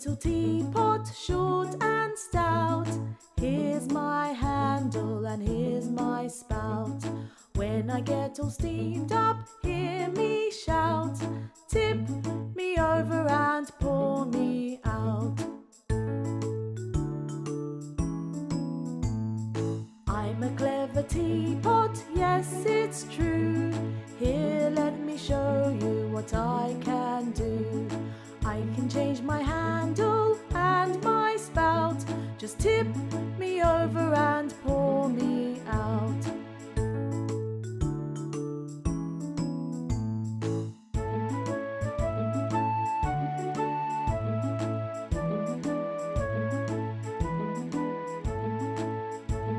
little teapot, short and stout. Here's my handle and here's my spout. When I get all steamed up, hear me shout. Tip me over and pour me out. I'm a clever teapot, yes it's true. Here let me show you what I can do. I can change my handle and my spout. Just tip me over and